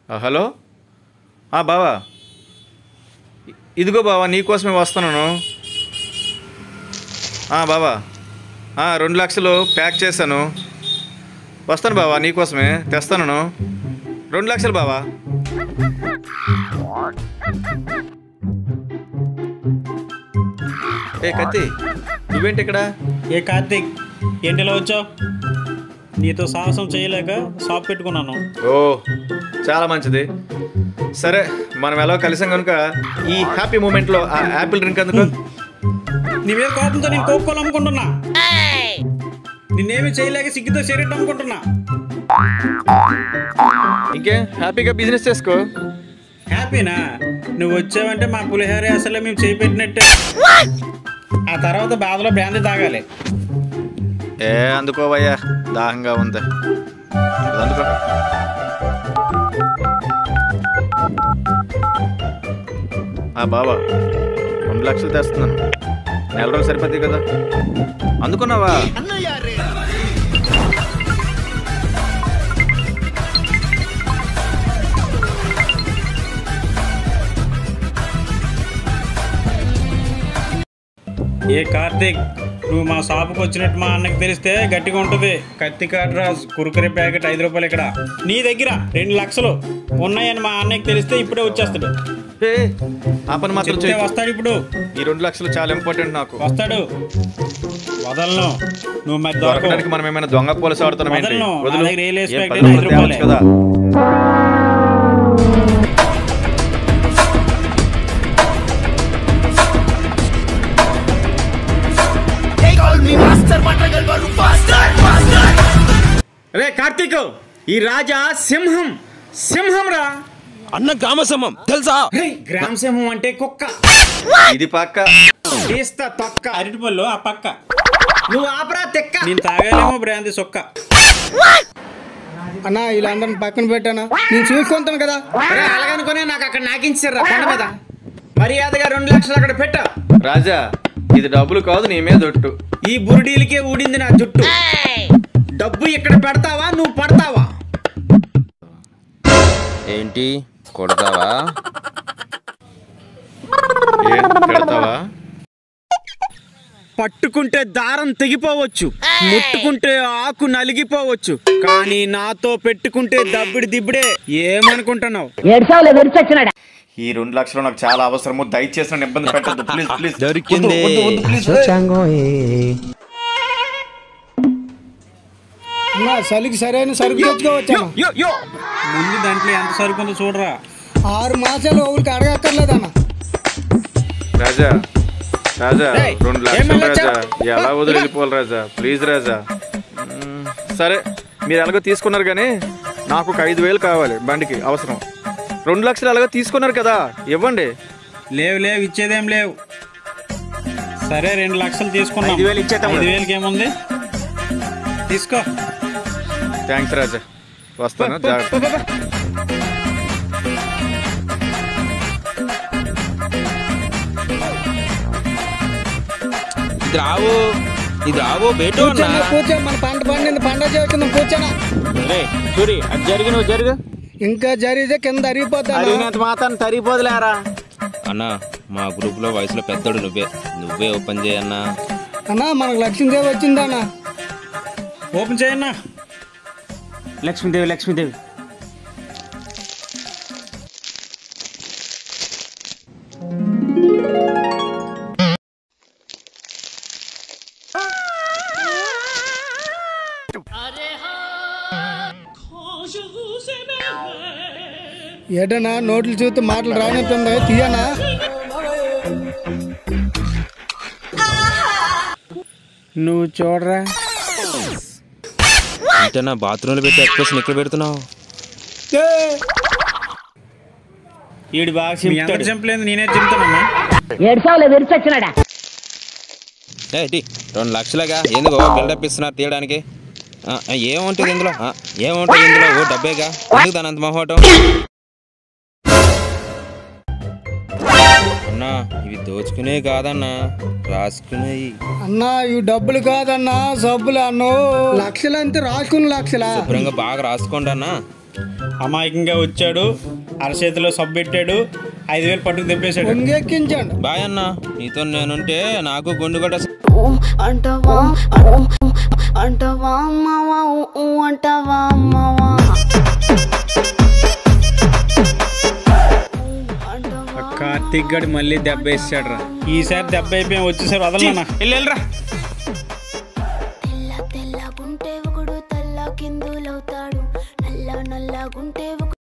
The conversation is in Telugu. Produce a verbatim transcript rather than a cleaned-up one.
హలో బావా, ఇదిగో బావా నీకోసమే వస్తున్నాను. బావా రెండు లక్షలు ప్యాక్ చేశాను, వస్తాను బావా, నీకోసమే తెస్తాను. రెండు లక్షలు బావా. ఏ కత్తి, నువ్వేంటి ఇక్కడ? ఏ కార్తీక్, ఏంటిలా వచ్చావు? నీతో సాహసం చేయలేక షాప్ పెట్టుకున్నాను. ఓ చాలా మంచిది. సరే, మనం ఎలా కలిసాం కనుక ఈ హ్యాపీ మూమెంట్లో ఆ యాపిల్ డ్రింక్ అందుకో. నీవే కోపంతో నేను కోపుకోవాలి అమ్ముకుంటున్నా. నిన్నేమి చేయలేక సిగ్గుతో సిగరెట్ అమ్ముకుంటున్నా. ఇంకే హ్యాపీగా బిజినెస్ చేసుకో. హ్యాపీనా? నువ్వు వచ్చావంటే మా పులిహోర అసలు మేము చేయి పెట్టినట్టే. ఆ తర్వాత బాధలో బ్రాందీ తాగాలి. ఏ అందుకోవయ్యా, దాహంగా ఉంది, అందుకో. బావా రెండు లక్షలు తెస్తున్నాను, నెల రోజులు సరిపోద్ది కదా, అందుకున్నావా? ఏ కార్తీక్, నువ్వు మా షాపుకి వచ్చినట్టు మా అన్నకి తెలిస్తే గట్టిగా ఉంటుంది. కత్తి కాట్రాజ్ కురుకురే ప్యాకెట్ ఐదు రూపాయలు ఇక్కడ. నీ దగ్గర రెండు లక్షలు ఉన్నాయని మా అన్నకి తెలిస్తే ఇప్పుడే వచ్చేస్తాడు. ఆ పని మాత్రం వస్తాడు ఇప్పుడు. ఈ రెండు లక్షలు చాలా ఇంపార్టెంట్ నాకు. వస్తాడు, వదలను. నువ్వు మరి దొరకడానికి మనం ఏమైనా దొంగ పోలీసు ఆడుతున్నాం కదా. రే కార్తీక్, ఈ రాజా సింహం సింహం రా అన్న. గ్రామ సింహం తెలుసా? గ్రామ సింహం అంటే కుక్క. ఇది పక్క తీస్తా తొక్క. అరటిపళ్ళు ఆ పక్క. నువ్వు ఆపరా తెక్క. నేను తాగాలేమో బ్రాందీ సొక్క. అన్నా వీళ్ళందరిని పక్కన పెట్టానా, నేను చూసుకుంటాను కదా. అలాగనుకునే నాకు అక్కడ నాకించారా కొండ మీద. మర్యాదగా రెండు లక్షలు అక్కడ పెట్టా. రాజా, ఇది డబ్బులు కాదు, నీ మీద ఒట్టు. ఈ బురుడీలకే ఊడింది నా జుట్టు. డబ్బు ఇక్కడ పెడతావా నువ్వు పడతావా? ఏంటి కొడతావా? పెడతావా? పట్టుకుంటే దారం తెగిపోవచ్చు, ముట్టుకుంటే ఆకు నలిగిపోవచ్చు, కానీ నాతో పెట్టుకుంటే దబ్బిడి దిబ్బడే. ఏమనుకుంటున్నావు? ఈ రెండు లక్షలు నాకు చాలా అవసరము, దయచేసి నన్ను ఇబ్బంది పెట్టద్దు ప్లీజ్ ప్లీజ్. దొరికింది. అన్నా చలికి సరైన సరుకు తెచ్చుకోవచ్చా? ముందు దాంట్లో ఎంత సరుకు ఉందో చూడరా. ఆరు మాసాలు ఊరికి అడగక్కర్లేదన్న. రాజా రాజా రెండు లక్షలు రాజా, ఎలా వదిలి వెళ్ళిపోవాలి రాజా, ప్లీజ్ రాజా. సరే, మీరు ఎలాగో తీసుకున్నారు కానీ నాకు ఒక ఐదు వేలు కావాలి, బండికి అవసరం. రెండు లక్షలు ఎలాగో తీసుకున్నారు కదా, ఇవ్వండి. లేవు లేవు, ఇచ్చేదేం లేవు. సరే, రెండు లక్షలు తీసుకున్నాం. ఐదు వేలు ఇచ్చేద్దాం. ఐదు వేలకి ఏముంది, తీసుకో. థ్యాంక్స్ రాజా, వస్తాను. జాగ్రత్త. ఇది రావు, ఇది రావు బేటో. కూర్చో, మన పంట పండింది, పండగ చేసుకుందాం. కూర్చోనా చూరి, అది జరిగి నువ్వు జరుగు. ఇంకా జరిగితే కింద అరిగిపోతా. మాత్రం తరిగిపోదులేరా అన్న. మా గ్రూప్ లో వయసులో పెద్దోడు నువ్వే, నువ్వే ఓపెన్ చేయన్నా. అన్నా మనకు లక్ష్మీదేవి వచ్చిందన్నా. ఓపెన్ చేయన్నా. లక్ష్మీదేవి లక్ష్మీదేవి ఏటనా నోట్లు చూస్తే మాటలు రానట్టుందా? తీయనా? నువ్వు చూడరా. అంతేనా? బాత్రూంలో పెట్టి ఎక్స్ప్రెషన్ ఇక్కడ పెడుతున్నావు. ఈడు బాగా చంపలేదు, నేనే చెప్తానమ్మా. రెండు లక్షలుగా ఎందుకు బిల్డప్ ఇస్తున్నారు తీయడానికి? ఏముంటుంది ఇందులో? ఏముంటుంది ఇందులో? ఓ డబ్బేగా, ఎందుకు దాని అంత మహోటం? అన్నా ఇవి దోచుకునే కాదన్నా, రాసుకునేవి. అన్నా ఇవి డబ్బులు కాదన్నా, సబ్బులు అన్నో. లక్షలు అంతే రాసుకున్న లక్షలా. శుభ్రంగా బాగా రాసుకోండి అన్నా. అమాయకంగా వచ్చాడు, అరచేతిలో సబ్బు పెట్టాడు, ఐదు వేలు పట్టుకు తెప్పేశాడు. ఇంకెక్కించండి. బాయ్ అన్న, నీతో నేనుంటే నాకు గుండు కూడా అంటవా అంటవా అమ్మవా అంటవా అమ్మవా. కార్తీక్ గడి మళ్ళీ దెబ్బ వేసాడు రా. ఈసారి దెబ్బ అయిపోయి వచ్చేసారి వదలనా. వెళ్ళరా. తెల్ల తెల్లగుంటే ఒకడు తెల్ల కిందులవుతాడు, నల్ల నల్లగుంటే